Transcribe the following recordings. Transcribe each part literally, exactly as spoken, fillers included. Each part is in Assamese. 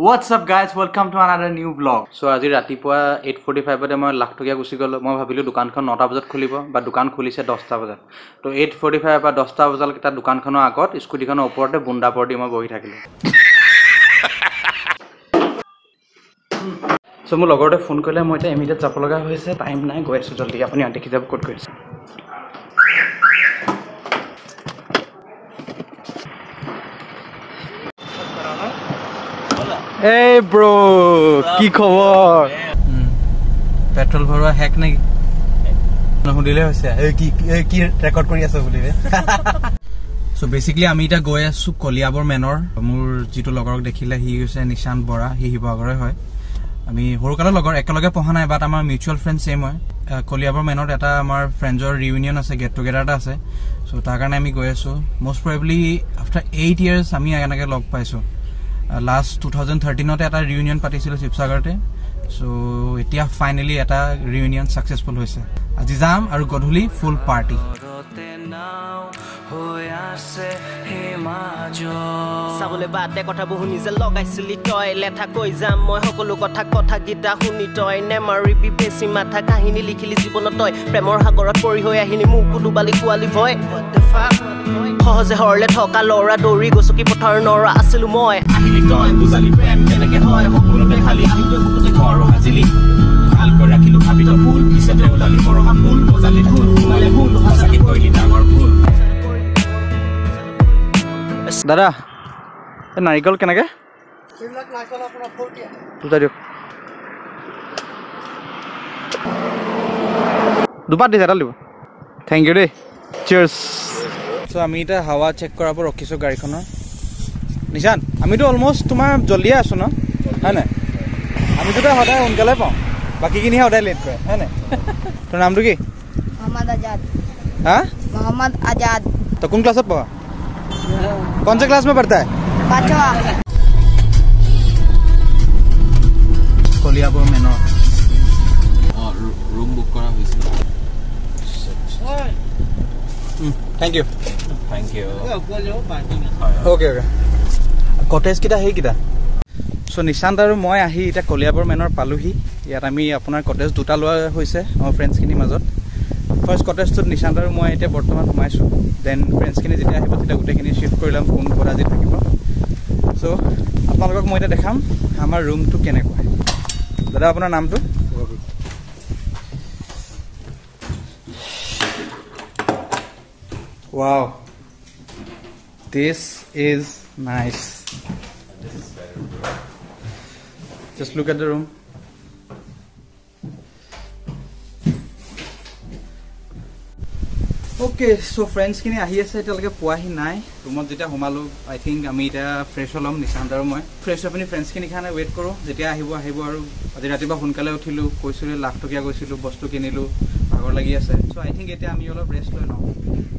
What's up guys, welcome to another new vlog. So আজি ৰাতিপুৱা eight forty-five তে মই লাখ টকীয়া গুছি গলো মই ভাবিলো দোকানখন নটা বজাত খুলিব বা দোকান খুলিছে দহটা বজাত তো eight forty-five বা দহটা বজালৈকে তাৰ দোকানখনৰ আগত স্কুটিখনৰ ওপৰতে বুন্দা পৰদি মই বহি থাকিলো সো মোৰ লগৰতে ফোন কৰিলে মই এতিয়া ইমিডিয়েট যাব লগা হৈছে টাইম নাই গৈ আছো জলদি আপুনি দেখি যাব ক'ত গৈছে Hey bro, কি খবৰ? পেট্ৰল ভৰোৱা হেক নেকি? নহুদিলে হৈছে এই কি কি ৰেকৰ্ড কৰি আছে বুলিলে সো বেসিক্যালি আমি এটা গৈ আছো কলিয়াবৰ মেনৰ মোৰ যিটো লগৰক দেখিলে হি হৈছে নিশান বৰা হি হিবাগৰে হয় আমি হৰকালৰ লগৰ একেলগে পঢ়া নাই বাট আমাৰ মিউচুয়াল ফ্ৰেন্ড সেম হয় কলিয়াবৰ মেনত এটা আমাৰ ফ্ৰেন্ডৰ ৰিউনিয়ন আছে গেট টুগেদাৰ এটা আছে সো তাৰ কাৰণে আমি গৈ আছো most probably after eight years আমি এনেকৈ লগ পাইছো last twenty thirteen তে এটা ৰিউনিয়ন পাতিছিল শিৱসাগৰতে সো এতিয়া ফাইনালি এটা ৰিউনিয়ন সাকসেসফুল হৈছে আজি যাম আৰু গধূলি ফুল পাৰ্টি চাবলে বাদে কথা বহু নিজে লগাইছিলি তই লেঠা কৈ যাম মই সকলো কথা কথা গীতা শুনি তই নেমাৰিবি বেছি মাথা কাহিনী লিখিলি জীৱনত তই প্ৰেমৰ সাগৰত পৰি হৈ আহিনি মোক ডুবালি কোৱালি ভয় সহজে হৰলে থকা লৰা দৌৰি গছকি পথাৰ নৰা আছিলো মই আহিলি তই বুজালি প্ৰেম কেনেকে হয় সকলোতে খালি আহিলে বুকতে ঘৰ হাজিলি ভালকৈ ৰাখিলো ভাবিত ফুল পিছতে ওলালি মৰহা ফুল বজালি ফুল ফুলে ফুল সঁচাকে কৈলি ডাঙৰ ফুল দাদা এই নাৰিকল কেনেকে এইবিলাক নাৰিকল আপোনাৰ forty দুটা দিয়ক দুপাত দিছে এটা দিব থেংক ইউ দেই চিয়াৰ্স সো আমি এটা হাৱা চেক কৰাব ৰখিছো গাড়ীখনৰ নিশান আমিতো অলমোস্ট তোমাৰ জলদিয়ে আছো ন হয় না আমি তো সদায় সোনকালে পাওঁ বাকিখিনি সদায় লেট কৰে হয় না তোৰ নামটো কি मोहम्मद आजाद हाँ मोहम्मद आजाद तो कौन क्लास में पढ़ा कौन से क्लास में पढ़ता है पांचवा कलियाबर मेनर और रूम बुक करा হৈছিল thank you thank you okay okay cottage किटा हे किटा सो निशांत আৰু মই আহি এটা কলিয়াবৰ মেনৰ পালোহি ইয়াত আমি আপোনাৰ কটেজ দুটা লোৱা হৈছে আমাৰ ফ্ৰেন্ডছখিনি মাজত ফাৰ্স্ট কটেজটোত নিশান্ত আৰু মই এতিয়া বৰ্তমান সোমাইছো দেন ফ্ৰেন্ডছখিনি যেতিয়া আহিব তেতিয়া গোটেইখিনি শিফ্ট কৰি ল'ম কোন ক'ত আজি থাকিব সো আপোনালোকক মই এতিয়া দেখাম আমাৰ ৰুমটো কেনেকুৱা দাদা আপোনাৰ নামটো Wow, this is nice. this is better Just look at the room. Okay, so friends kini ahi ase etalage poahi nai roomot jeta homalu I think ami eta fresh holom nisant aru moi fresh apni friends kini khane wait koro jetia ahibo ahibo aru aji ratiba hunkale uthilu koisule lakh tokia goisilu bostu kinilu agor lagi ase so I think eta ami olop rest loi nau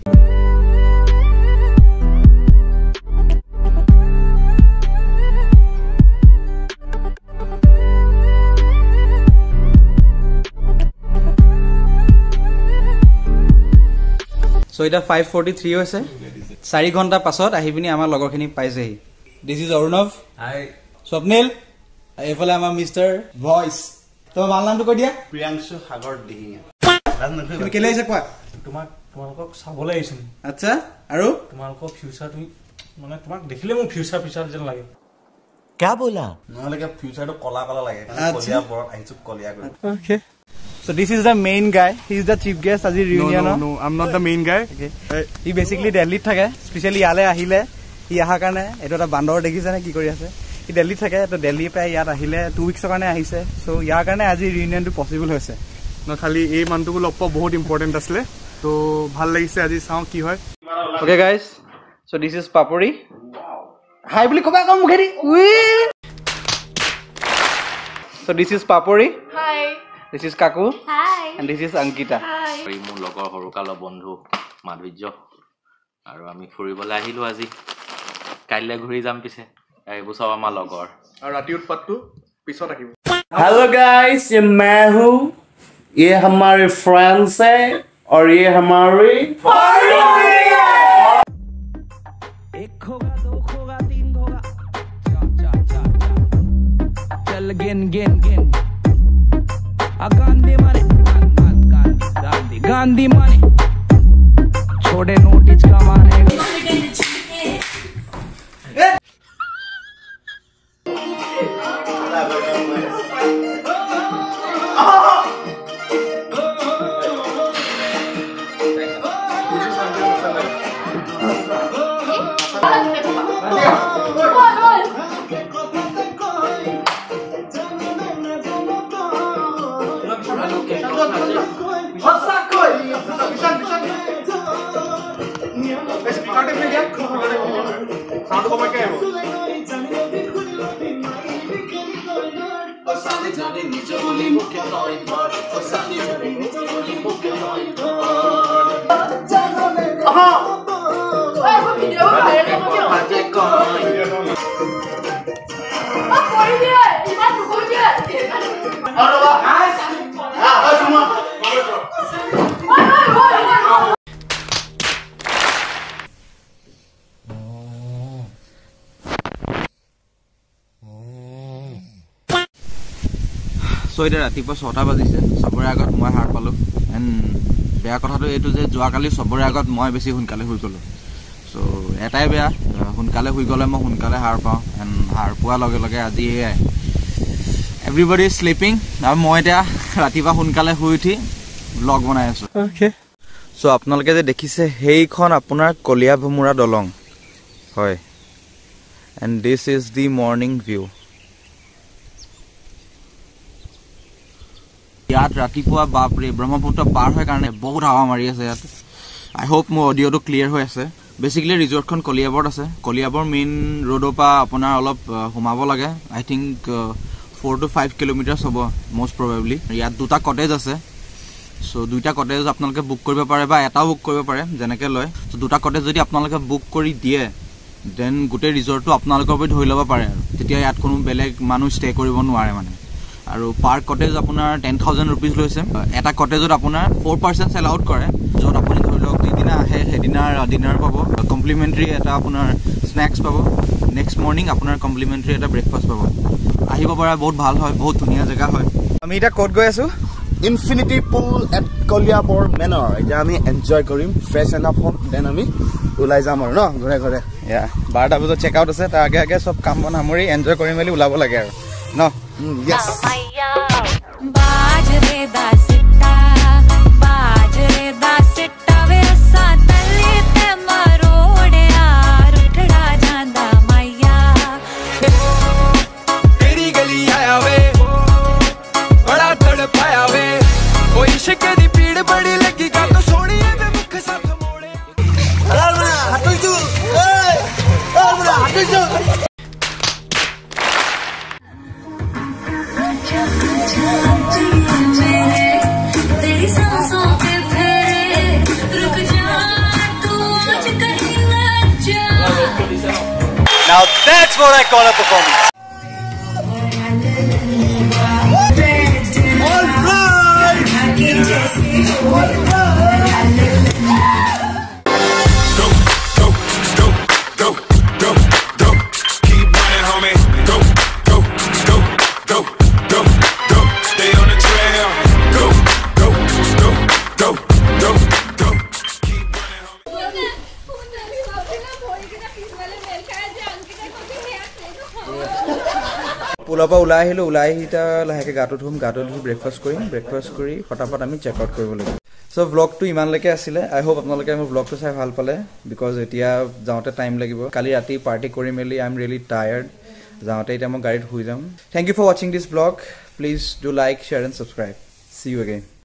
So এটা five forty-three হৈছে চাৰি ঘন্টা পাছত আহিবিনি আমাৰ লগৰখিনি পাইছেহি দিস ইজ অৰুণৱ হাই স্বপ্নিল এফালে আমাৰ মিস্টাৰ ভয়েস তোমাৰ ভাল নামটো কৈ দিয়া প্ৰিয়াংশু সাগৰ দিহিঙা তুমি কেলে আহিছা কোৱা তোমাক তোমালোকক চাবলৈ আহিছো আচ্ছা আৰু তোমালোকৰ ফিউচাৰ তুমি মানে তোমাক দেখিলে মোৰ ফিউচাৰ ফিউচাৰ যেন লাগে क्या बोला নহলে কি ফিউচাৰটো কলা কলা লাগে আচ্ছা। কলিয়া বৰত আহিছো কলিয়া কৰি Okay. So this is the main guy. He is the chief guest আজি reunion. No, no, no, I'm not the main guy. Okay. He basically Delhi থাকে. Specially ইয়ালে আহিলে ই আহা কাৰণে এটো এটা বান্দৰ দেখিছে নে কি কৰি আছে ই দিল্লী থাকে তো দিল্লী পে ইয়াত আহিলে two weeks কাৰণে আহিছে সো ইয়াৰ কাৰণে আজি reunion টো পসিবল হৈছে No, খালি এই মানুহটো লপ বহুত ইম্পৰ্টেন্ট আছিল তো ভাল লাগিছে আজি চাও কি হয় Okay guys. So this is Papuri. Hi বুলি কবা কম মুখেদি So this is Papuri. Hi This is Kaku. Hi And this is Ankita. Hi এই মোৰ লগৰ হৰুকালৰ বন্ধু মাধুৰ্য আৰু আমি ফুৰিবলৈ আহিলো আজি কাইলৈ ঘূৰি যাম পিছে এইবোৰ সব আমাৰ লগৰ আৰু ৰাতি উৎপাতটো পিছত আহিব हेलो गाइस ये मैं हूँ ये हमारे फ्रेंड्स है और ये हमारी एक होगा दो होगा तीन होगा again, again, again. A Gandhi money, Gandhi, Gandhi, Gandhi money. छोटे नोटिस कमाने So এটা ৰাতিপুৱা ছটা বাজিছে সবৰে আগত মই হার পালো এন্ড বেয়া কথাটো এইটো যে যোৱাকালি সবৰে আগত মই বেছি হুনকালে হৈ গলো সো এটাই বেয়া হুনকালে হৈ গলে মই হুনকালে হার পাওঁ এন্ড হার পোৱা লগে লগে আজি এ এভৰিবডি ইজ স্লিপিং আৰু মই এটা ৰাতিপুৱা হুনকালে হৈ উঠি ব্লগ বনাই আছো ওকে সো আপোনালোকে যে দেখিছে হেইখন আপোনাৰ কলিয়া ভমুৰা দলং হয় and this is the morning view ইয়াত ৰাতিপুৱা বাপৰে ব্ৰহ্মপুত্ৰ পাৰ হয় কাৰণে বহুত হাৱা মাৰি আছে ইয়াত আই হোপ মোৰ অডিওটো ক্লিয়াৰ হৈ আছে বেসিক্যালি ৰিজৰ্টখন কলিয়াবৰত আছে কলিয়াবৰ মেইন ৰোডৰ পৰা আপোনাৰ অলপ হুমাব লাগে I think four to five kilometre হ'ব মোস্ট প্ৰবাবলি ইয়াত দুটা কটেজ আছে সো দুটা কটেজ আপোনালোকে বুক কৰিব পাৰে বা এটা বুক কৰিব পাৰে যেনেকৈ লয় সো দুটা কটেজ যদি আপোনালোকে বুক কৰি দিয়ে দেন গোটেই ৰিজৰ্টটো আপোনালোকৰ পৰা ধৰি ল'ব পাৰে আৰু তেতিয়া ইয়াত কোনো বেলেগ মানুহ ষ্টে কৰিব নোৱাৰে মানে আৰু পাৰ কটেজ আপোনাৰ ten thousand rupees লৈছে এটা কটেজত আপোনাৰ four percent সেল আউট কৰে যত আপুনি ধৰি লওক দিনা আহে হেদিনাৰ ডিনাৰ পাব কমপ্লিমেন্টাৰী এটা আপোনাৰ স্ন্যাক্স পাব নেক্সট মৰ্নিং আপোনাৰ কমপ্লিমেন্টাৰী এটা ব্ৰেকফাষ্ট পাব আহিব পৰা বহুত ভাল হয় বহুত ধুনীয়া জায়গা হয় আমি এটা কোড গৈ আছো ইনফিনিটি পুল এট কলিয়াবৰ মেনৰ এটা আমি এনজয় কৰিম ফ্ৰেছ এণ্ড আপ হ'ম দেন আমি ওলাই যাম আৰু ন ঘৰে ঘৰে ইয়া বাৰটা বজাত চেক আউট আছে তাৰ আগে আগে সব কাম বন সামৰি এনজয় কৰি মেলি ওলাব লাগে আৰু ন yes बाजरे दा सिट्टा बाजरे दा सिट्टा वे असा तले ते मरोड़िया रुठड़ा जांदा माया तेरी गली आया वे बड़ा तड़पाया वे ओ इश्क दी पीड़ बड़ी लगी का तो सोनी वे मुख साथ मोड़े अरे बड़ा हटो तू ए अरे बड़ा हटो तू Now that's what I call a performance. all right all right go go go go go go keep running homie go go go go go go stay on the trail go go go go go go keep running homie পুলৰ পৰা ওলাই আহিলো ওলাই আহিটা লাহেকে গাটো ধুম গাটো ধুই ব্ৰেকফাষ্ট কৰিম ব্ৰেকফাষ্ট কৰি ফটাফট আমি চেক আউট কৰিব লাগিব সো ব্লগটো ইমানলৈকে আছিলে আই হোপ আপোনালোকে মোৰ ব্লগটো চাই ভাল পালে বিকজ এতিয়া যাওঁতে টাইম লাগিব কালি ৰাতি পাৰ্টি কৰি মেলি আই এম ৰিয়েলি টায়াৰ্ড যাওঁতে এতিয়া মই গাড়ীত শুই যাম থেংক ইউ ফৰ ৱাচিং this vlog please do like share and subscribe see you again